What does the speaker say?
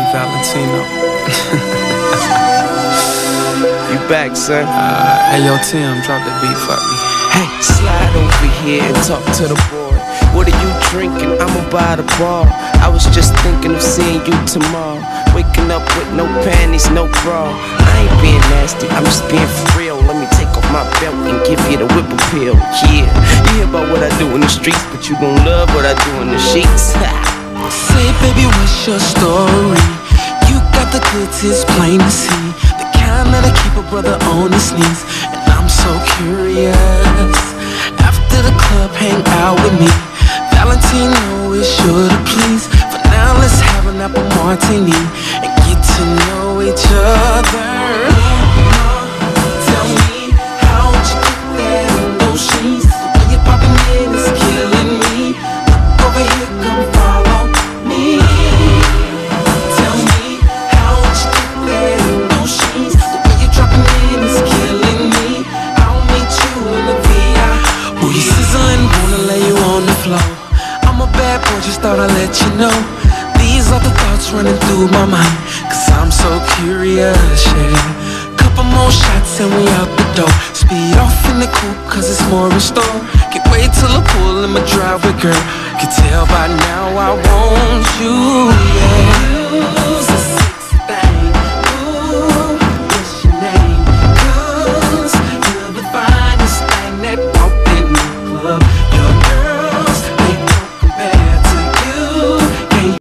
Valentino. You back, son? Hey, yo, Tim, drop that beat for me. Hey, slide over here and talk to the boy. What are you drinking? I'ma buy the bar. I was just thinking of seeing you tomorrow. Waking up with no panties, no bra. I ain't being nasty, I'm just being for real. Let me take off my belt and give you the whip appeal. Yeah, you hear about what I do in the streets, but you gon' love what I do in the sheets. Say, baby, what's your story? You got the goods, it's plain to see. The kind that'll keep a brother on his knees. And I'm so curious. After the club, hang out with me. Valentino is sure to please. For now, let's have an apple martini and get to know each other. Tell me, how'd you get there in those sheets? When you're popping in, it's killing me. Look over here, come follow me. Tell me, how'd you get there in those sheets? When you're dropping in, it's killing me. I'll meet you in the VI. Ooh, you sizzling, wanna lay you on the floor. I'm a bad boy, just thought I'd let you know. These are the thoughts running through my mind, cause I'm so curious, yeah. Couple more shots and we out the door. Speed off in the coupe cause it's more in store. Can't wait till I pull in my driveway, girl. Can tell by now I want you, yeah.